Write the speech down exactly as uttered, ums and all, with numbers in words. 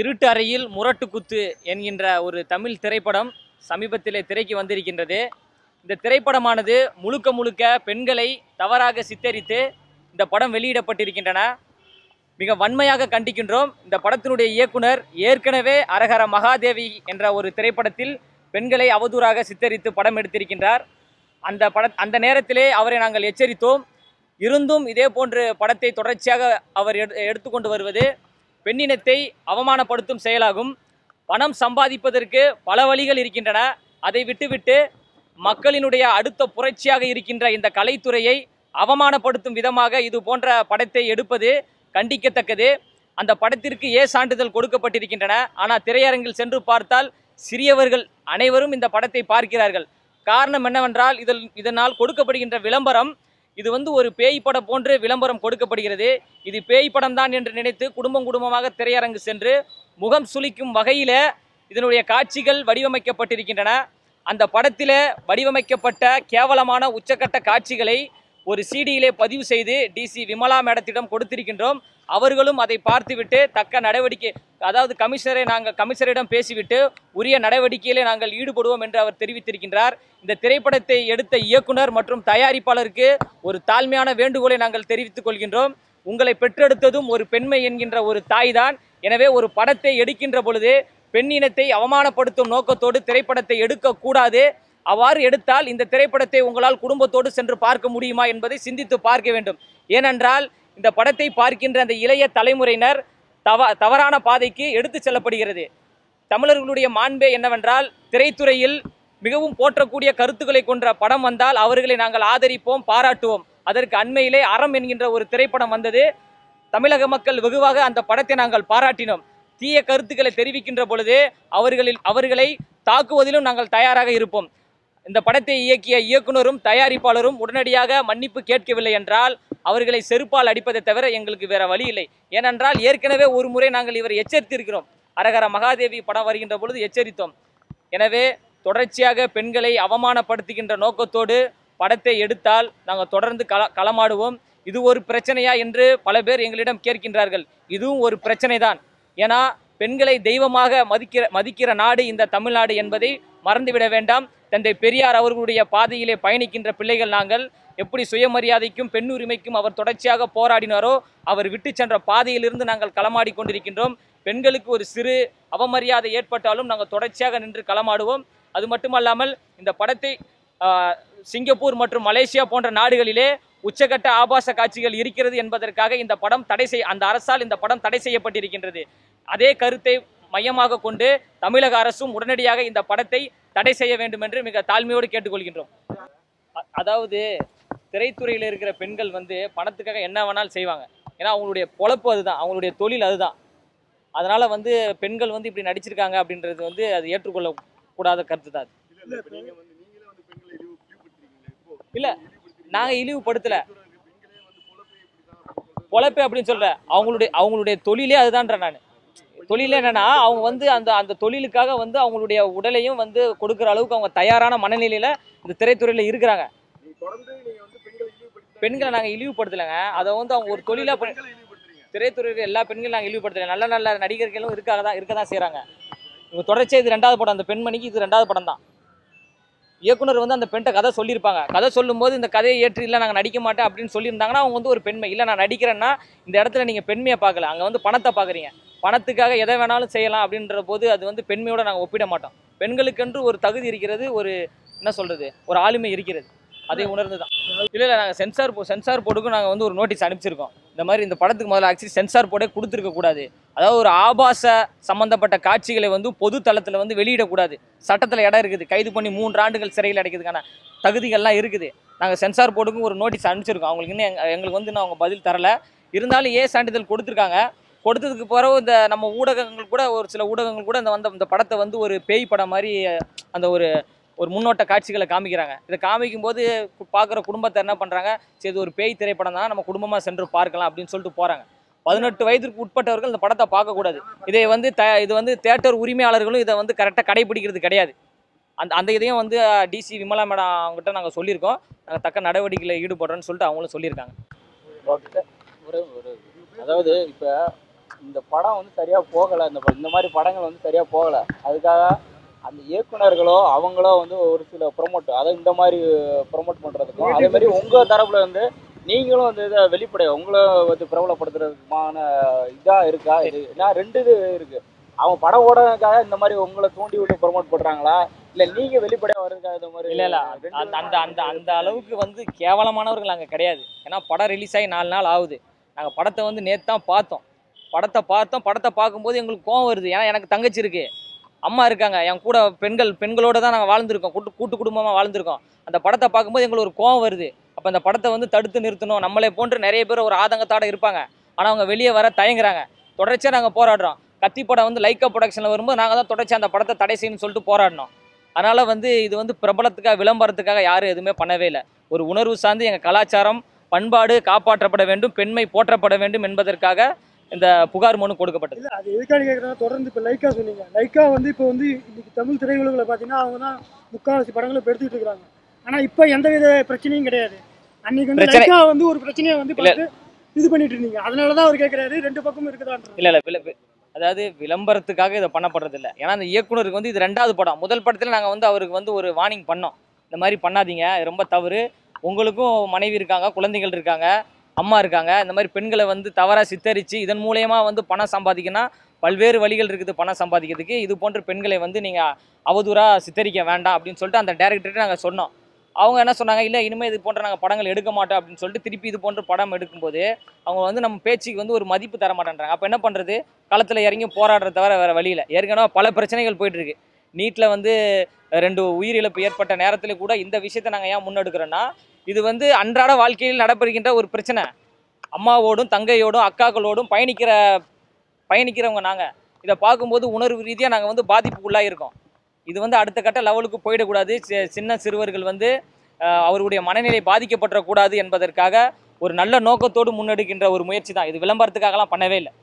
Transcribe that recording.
இருட்டு அறையில் முரட்டு குத்து என்கின்ற ஒரு தமிழ் திரைப்படம் சமீபத்திலே திரைக்கு வந்திருக்கின்றது. இந்த திரைப்படமானது முழுக்க முழுக்க பெண்களை தவறாக சித்தரித்து இந்த படம் வெளியிடப்பட்டிருக்கின்றன. மிக வன்மையாக கண்டிக்கின்றோம். இந்த படத்தினுடைய இயக்குனர் ஏற்கனவே அரஹர மகாதேவி என்ற ஒரு திரைப்படத்தில் பெண்களை அவதூறாக சித்தரித்து படம் எடுத்திருக்கின்றார். அந்த பட அந்த நேரத்திலே அவரை நாங்கள் எச்சரித்தோம். இருந்தும் இதே போன்று படத்தை தொடர்ச்சியாக அவர் எடுத்துக்கொண்டு வருவது பெண்ணினத்தை அவமானப்படுத்தும் செயலாகும். பணம் சம்பாதிப்பதற்கு பல வழிகள் இருக்கின்றன. அதை விட்டுவிட்டு மக்களினுடைய அடுத்த புரட்சியாக இருக்கின்ற இந்த கலைத்துறையை அவமானப்படுத்தும் விதமாக இது போன்ற படத்தை எடுப்பது கண்டிக்கத்தக்கது. அந்த படத்திற்கு ஏ சான்றிதழ் கொடுக்கப்பட்டிருக்கின்றன. ஆனால் திரையரங்கில் சென்று பார்த்தால் சிறியவர்கள் அனைவரும் இந்த படத்தை பார்க்கிறார்கள். காரணம் என்னவென்றால் இதில் இதனால் கொடுக்கப்படுகின்ற விளம்பரம் இது வந்து ஒரு பேய் படம் போன்று விளம்பரம் கொடுக்கப்படுகிறது. இது பேய் படம் தான் என்று நினைத்து குடும்பம் குடும்பமாக திரையரங்கு சென்று முகம் சுளிக்கும் வகையில் இதனுடைய காட்சிகள் வடிவமைக்கப்பட்டிருக்கின்றன. அந்த படத்தில் வடிவமைக்கப்பட்ட கேவலமான உச்சக்கட்ட காட்சிகளை ஒரு சிடியிலே பதிவு செய்து டிசி விமலா மேடத்திடம் கொடுத்திருக்கின்றோம். அவர்களும் அதை பார்த்துவிட்டு தக்க நடவடிக்கை, அதாவது கமிஷனரை நாங்கள் கமிஷனரிடம் பேசிவிட்டு உரிய நடவடிக்கையிலே நாங்கள் ஈடுபடுவோம் என்று அவர் தெரிவித்திருக்கின்றார். இந்த திரைப்படத்தை எடுத்த இயக்குனர் மற்றும் தயாரிப்பாளருக்கு ஒரு தாழ்மையான வேண்டுகோளை நாங்கள் தெரிவித்துக் கொள்கின்றோம். உங்களை பெற்றெடுத்ததும் ஒரு பெண்மை என்கின்ற ஒரு தாய் தான். எனவே ஒரு படத்தை எடுக்கின்ற பொழுது பெண்ணினத்தை அவமானப்படுத்தும் நோக்கத்தோடு திரைப்படத்தை எடுக்கக்கூடாது. அவ்வாறு எடுத்தால் இந்த திரைப்படத்தை உங்களால் குடும்பத்தோடு சென்று பார்க்க முடியுமா என்பதை சிந்தித்து பார்க்க வேண்டும். ஏனென்றால் இந்த படத்தை பார்க்கின்ற அந்த இளைய தலைமுறையினர் தவ தவறான பாதைக்கு எடுத்து செல்லப்படுகிறது. தமிழர்களுடைய மாண்பே என்னவென்றால் திரைத்துறையில் மிகவும் போற்றக்கூடிய கருத்துக்களை கொன்ற படம் வந்தால் அவர்களை நாங்கள் ஆதரிப்போம், பாராட்டுவோம். அதற்கு அண்மையிலே அறம் என்கின்ற ஒரு திரைப்படம் வந்தது. தமிழக மக்கள் வெகுவாக அந்த படத்தை நாங்கள் பாராட்டினோம். தீய கருத்துக்களை தெரிவிக்கின்ற பொழுது அவர்களில் அவர்களை தாக்குவதிலும் நாங்கள் தயாராக இருப்போம். இந்த படத்தை இயக்கிய இயக்குனரும் தயாரிப்பாளரும் உடனடியாக மன்னிப்பு கேட்கவில்லை என்றால் அவர்களை செருப்பால் அடிப்பதை தவிர எங்களுக்கு வேற வழி இல்லை. ஏனென்றால் ஏற்கனவே ஒரு முறை நாங்கள் இவரை எச்சரித்திருக்கிறோம். அரஹர மகாதேவி படம் வருகின்ற பொழுது எச்சரித்தோம். எனவே தொடர்ச்சியாக பெண்களை அவமானப்படுத்துகின்ற நோக்கத்தோடு படத்தை எடுத்தால் நாங்கள் தொடர்ந்து கள களமாடுவோம். இது ஒரு பிரச்சனையா என்று பல பேர் எங்களிடம் கேட்கின்றார்கள். இதுவும் ஒரு பிரச்சனை தான். ஏன்னா பெண்களை தெய்வமாக மதிக்கிற மதிக்கிற நாடு இந்த தமிழ்நாடு என்பதை மறந்துவிட வேண்டாம். தந்தை பெரியார் அவர்களுடைய பாதையிலே பயணிக்கின்ற பிள்ளைகள் நாங்கள். எப்படி சுயமரியாதைக்கும் பெண்ணுரிமைக்கும் அவர் தொடர்ச்சியாக போராடினாரோ அவர் விட்டு சென்ற பாதையிலிருந்து நாங்கள் களமாடி கொண்டிருக்கின்றோம். பெண்களுக்கு ஒரு சிறு அவமரியாதை ஏற்பட்டாலும் நாங்கள் தொடர்ச்சியாக நின்று களமாடுவோம். அது மட்டுமல்லாமல் இந்த படத்தை சிங்கப்பூர் மற்றும் மலேசியா போன்ற நாடுகளிலே உச்சகட்ட ஆபாச காட்சிகள் இருக்கிறது என்பதற்காக இந்த படம் தடை செய் அந்த அரசால் இந்த படம் தடை செய்யப்பட்டிருக்கின்றது. அதே கருத்தை மையமாக கொண்டு தமிழக அரசும் உடனடியாக இந்த படத்தை தடை செய்ய வேண்டும் என்று மிக தாழ்மையோடு கேட்டுக்கொள்கின்றோம். அதாவது திரைத்துறையில் இருக்கிற பெண்கள் வந்து பணத்துக்காக என்ன வேணாலும் செய்வாங்க. ஏன்னா அவங்களுடைய பொழப்பு அதுதான், அவங்களுடைய தொழில் அதுதான். அதனால வந்து பெண்கள் வந்து இப்படி நடிச்சிருக்காங்க அப்படின்றது வந்து அது ஏற்றுக்கொள்ளக்கூடாத கருத்து தான். இல்லை, நாங்கள் இழிவுபடுத்தலை. பொழப்பு அப்படின்னு சொல்கிறேன். அவங்களுடைய அவங்களுடைய தொழிலே அதுதான்ற. நான் தொழிலே என்னன்னா அவங்க வந்து அந்த அந்த தொழிலுக்காக வந்து அவங்களுடைய உடலையும் வந்து கொடுக்குற அளவுக்கு அவங்க தயாரான மனநிலையில் இந்த திரைத்துறையில் இருக்கிறாங்க. பெண்களை நாங்கள் இழிவுபடுத்தலைங்க. அதை வந்து அவங்க ஒரு தொழிலாக பண்ணி திரைத்துறையில் எல்லா பெண்களும் நாங்கள் இழிவுபடுத்தலை. நல்ல நல்ல நடிகர்களும் இருக்காக தான் இருக்க தான் செய்கிறாங்க. இவங்க தொடர்ச்சியாக இது ரெண்டாவது படம். அந்த பெண்மணிக்கு இது ரெண்டாவது படம் தான். இயக்குனர் வந்து அந்த பெண்கிட்ட கதை சொல்லியிருப்பாங்க. கதை சொல்லும்போது இந்த கதையை ஏற்று இல்லை நாங்கள் நடிக்க மாட்டேன் அப்படின்னு சொல்லியிருந்தாங்கன்னா அவங்க வந்து ஒரு பெண்மை. இல்லை நான் நடிக்கிறேன்னா இந்த இடத்துல நீங்கள் பெண்மையை பார்க்கல, அங்கே வந்து பணத்தை பார்க்குறீங்க. பணத்துக்காக எதை வேணாலும் செய்யலாம் அப்படின்ற போது அது வந்து பெண்மையோட நாங்கள் ஒப்பிட மாட்டோம். பெண்களுக்கென்று ஒரு தகுதி இருக்கிறது, ஒரு என்ன சொல்கிறது, ஒரு ஆளுமை இருக்கிறது. அதை உணர்ந்து தான். இல்லை இல்லை நாங்கள் சென்சார் போ சென்சார் போர்டுக்கும் நாங்கள் வந்து ஒரு நோட்டீஸ் அனுப்பிச்சிருக்கோம். இந்த மாதிரி இந்த படத்துக்கு முதல்ல ஆக்சுவலி சென்சார் போர்டே கொடுத்துருக்கக்கூடாது. அதாவது ஒரு ஆபாச சம்மந்தப்பட்ட காட்சிகளை வந்து பொது தளத்தில் வந்து வெளியிடக்கூடாது. சட்டத்தில் இடம் இருக்குது. கைது பண்ணி மூன்று ஆண்டுகள் சிறையில் அடைக்கிறதுக்கான தகுதிகள்லாம் இருக்குது. நாங்கள் சென்சார் போர்டுக்கும் ஒரு நோட்டீஸ் அனுப்பிச்சிருக்கோம். அவங்களுக்கு இன்னும் எங்க எங்களுக்கு வந்து இன்னும் அவங்க பதில் தரலை. இருந்தாலும் ஏ சான்றிதழ் கொடுத்துருக்காங்க. கொடுத்ததுக்கு பிறகு இந்த நம்ம ஊடகங்கள் கூட ஒரு சில ஊடகங்கள் கூட இந்த வந்த இந்த படத்தை வந்து ஒரு பேய் படம் மாதிரி அந்த ஒரு ஒரு முன்னோட்ட காட்சிகளை காமிக்கிறாங்க. இதை காமிக்கும் போது பார்க்குற குடும்பத்தை என்ன பண்ணுறாங்க, சரி ஒரு பேய் திரைப்படம் தான், நம்ம குடும்பமாக சென்று பார்க்கலாம் அப்படின்னு சொல்லிட்டு போகிறாங்க. பதினெட்டு வயதிற்கு உட்பட்டவர்கள் இந்த படத்தை பார்க்கக்கூடாது. இதை வந்து த இது வந்து தியேட்டர் உரிமையாளர்களும் இதை வந்து கரெக்டாக கடைபிடிக்கிறது கிடையாது. அந்த அந்த இதையும் வந்து டிசி விமலா மேடம் அவங்ககிட்ட நாங்கள் சொல்லியிருக்கோம். நாங்கள் தக்க நடவடிக்கையில் ஈடுபடுறோன்னு சொல்லிட்டு அவங்களும் சொல்லியிருக்காங்க. அதாவது இப்போ இந்த படம் வந்து சரியா போகலை, இந்த இந்த மாதிரி படங்கள் வந்து சரியா போகலை. அதுக்காக அந்த இயக்குனர்களோ அவங்களோ வந்து ஒரு சில ப்ரொமோட் அதை இந்த மாதிரி ப்ரொமோட் பண்ணுறதுக்கும், அதே மாதிரி உங்கள் தரப்புல வந்து நீங்களும் வந்து இதை வெளிப்படை உங்களை வந்து பிரபலப்படுத்துறதுக்குமான இதாக இருக்கா? இது ஏன்னா ரெண்டு இது இருக்கு. அவங்க படம் ஓடுறதுக்காக இந்த மாதிரி உங்களை தூண்டி விட்டு ப்ரொமோட் பண்ணுறாங்களா, இல்லை நீங்கள் வெளிப்படையாக வர்றதுக்காக இந்த மாதிரி? இல்லை இல்லை அந்த அந்த அந்த அந்த அளவுக்கு வந்து கேவலமானவர்கள் நாங்கள் கிடையாது. ஏன்னா படம் ரிலீஸ் ஆகி நாலு நாள் ஆகுது. நாங்கள் படத்தை வந்து நேற்று தான் பார்த்தோம். படத்தை பார்த்தோம் படத்தை பார்க்கும்போது எங்களுக்கு கோவம் வருது. ஏன்னா எனக்கு தங்கச்சி இருக்குது, அம்மா இருக்காங்க, என் கூட பெண்கள் பெண்களோடு தான் நாங்கள் வாழ்ந்துருக்கோம், கூட்டு கூட்டு குடும்பமாக வாழ்ந்துருக்கோம். அந்த படத்தை பார்க்கும்போது எங்களுக்கு ஒரு கோவம் வருது. அப்போ அந்த படத்தை வந்து தடுத்து நிறுத்தணும். நம்மளே போன்று நிறைய பேர் ஒரு ஆதங்கத்தோடு இருப்பாங்க, ஆனால் அவங்க வெளியே வர தயங்குறாங்க. தொடர்ச்சியாக நாங்கள் போராடுறோம். கத்தி படம் வந்து லைக்கா ப்ரொடக்ஷனில் வரும்போது நாங்கள் தான் தொடர்ச்சி அந்த படத்தை தடை செய்யணும்னு சொல்லிட்டு போராடினோம். அதனால் வந்து இது வந்து பிரபலத்துக்காக விளம்பரத்துக்காக யாரும் எதுவுமே பண்ணவே இல்லை. ஒரு உணர்வு சார்ந்து எங்கள் கலாச்சாரம் பண்பாடு காப்பாற்றப்பட வேண்டும், பெண்மை போற்றப்பட வேண்டும் என்பதற்காக இந்த புகார் மனு கொடுக்கப்பட்டது. இல்லை அது எதுக்காக கேட்குறேன்னா, தொடர்ந்து இப்போ லைக்கா சொன்னீங்க. லைக்கா வந்து இப்போ வந்து இன்னைக்கு தமிழ் திரையுலகில் பார்த்தீங்கன்னா அவங்க தான் முக்கால்வாசி படங்களை இப்போ எடுத்துக்கிட்டு இருக்கிறாங்க. ஆனால் இப்போ எந்த வித பிரச்சனையும் கிடையாது. அன்னைக்கு வந்து லைக்கா வந்து ஒரு பிரச்சனையை வந்து பார்த்து இது பண்ணிட்டு இருந்தீங்க. அதனால தான் அவர் கேட்குறாரு ரெண்டு பக்கமும் இருக்குதான்ற. இல்லை இல்லை அதாவது விளம்பரத்துக்காக இதை பண்ணப்படுறது இல்லை. ஏன்னா அந்த இயக்குனருக்கு வந்து இது ரெண்டாவது படம். முதல் படத்தில் நாங்கள் வந்து அவருக்கு வந்து ஒரு வார்னிங் பண்ணோம், இந்த மாதிரி பண்ணாதீங்க, ரொம்ப தவறு. உங்களுக்கும் மனைவி இருக்காங்க, குழந்தைகள் இருக்காங்க, அம்மா இருக்காங்க. இந்த மாதிரி பெண்களை வந்து தவறாக சித்தரித்து இதன் மூலயமா வந்து பணம் சம்பாதிக்கணும். பல்வேறு வழிகள் இருக்குது பணம் சம்பாதிக்கிறதுக்கு. இது போன்ற பெண்களை வந்து நீங்கள் அவதூறாக சித்தரிக்க வேண்டாம் அப்படின்னு சொல்லிட்டு அந்த டேரக்டர்கிட்ட நாங்கள் சொன்னோம். அவங்க என்ன சொன்னாங்க, இல்லை இனிமேல் இது போன்ற நாங்கள் படங்கள் எடுக்க மாட்டோம் அப்படின்னு சொல்லிட்டு திருப்பி இது போன்ற படம் எடுக்கும்போது அவங்க வந்து நம்ம பேச்சுக்கு வந்து ஒரு மதிப்பு தர மாட்டேன்றாங்க. அப்போ என்ன பண்ணுறது, களத்தில் இறங்கி போராடுறத தவிர வேறு வழியில். ஏற்கனவே பல பிரச்சனைகள் போயிட்டுருக்கு. நீட்டில் வந்து ரெண்டு உயிரிழப்பு ஏற்பட்ட நேரத்தில் கூட இந்த விஷயத்தை நாங்கள் ஏன் முன்னெடுக்கிறோன்னா, இது வந்து அன்றாட வாழ்க்கையில் நடைபெறுகின்ற ஒரு பிரச்சனை. அம்மாவோடும் தங்கையோடும் அக்காக்களோடும் பயணிக்கிற பயணிக்கிறவங்க நாங்கள். இதை பார்க்கும்போது உணர்வு ரீதியாக நாங்கள் வந்து பாதிப்புக்குள்ளாக இருக்கோம். இது வந்து அடுத்த கட்ட லெவலுக்கு போயிடக்கூடாது. சின்ன சிறுவர்கள் வந்து அவருடைய மனநிலை பாதிக்கப்படக்கூடாது என்பதற்காக ஒரு நல்ல நோக்கத்தோடு முன்னெடுக்கின்ற ஒரு முயற்சி தான் இது. விளம்பரத்துக்காகலாம் பண்ணவே இல்லை.